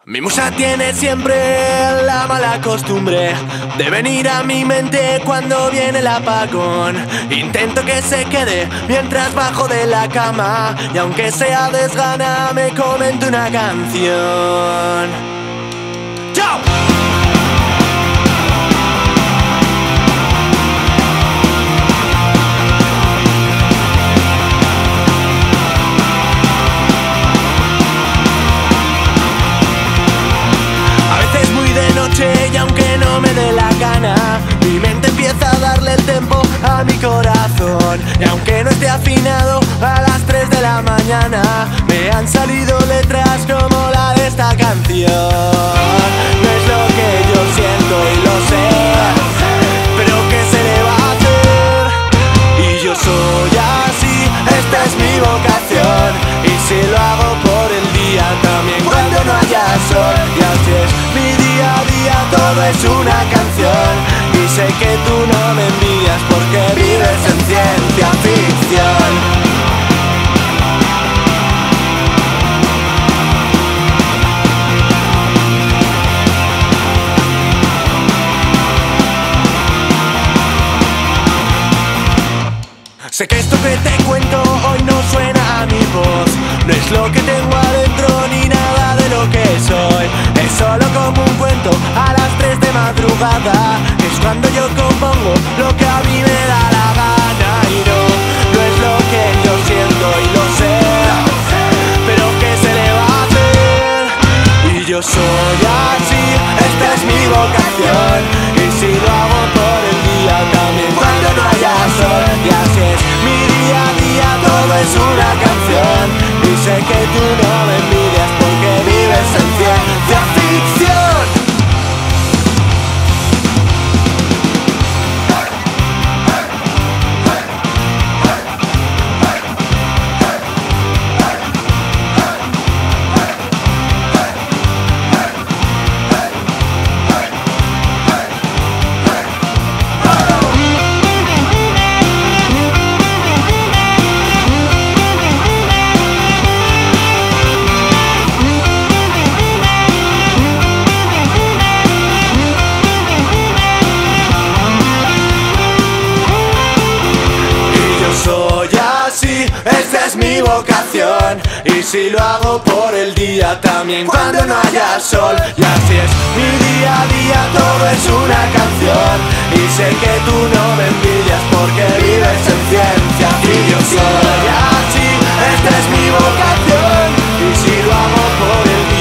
Mi musa tiene siempre la mala costumbre de venir a mi mente cuando viene el apagón. Intento que se quede mientras bajo de la cama, y aunque sea desgana me comento una canción. ¡Chao! Y aunque no me dé la gana, mi mente empieza a darle el tempo a mi corazón. Y aunque no esté afinado a las 3 de la mañana, me han salido letras como la de esta canción. No es lo que yo siento y lo sé, pero ¿qué se le va a hacer? Y yo soy así, esta es mi vocación. Y si lo hago por el día también cuando no haya sol. Y así es mi día a día, todo es una canción. Y sé que tú no me envidias porque vives en ciencia ficción. Sé que esto que te cuento hoy no suena a mi voz, no es lo que tengo adentro ni nada de lo que soy. Es solo como un cuento a las 3 de madrugada, es cuando yo compongo lo que a mí me da la gana. Y no es lo que yo siento y lo sé, pero ¿qué se le va a hacer? Y yo soy así, esta es mi vocación. Y si lo hago por el día también cuando no haya sol. Y así es mi día a día, todo es una canción. Y sé que tú no me envidias porque vives en ciencia ficción. Esta es mi vocación, y si lo hago por el día también cuando no haya sol. Y así es mi día a día, todo es una canción. Y sé que tú no me envidias porque vives en ciencia ficción. Y así, esta es mi vocación, y si lo hago por el día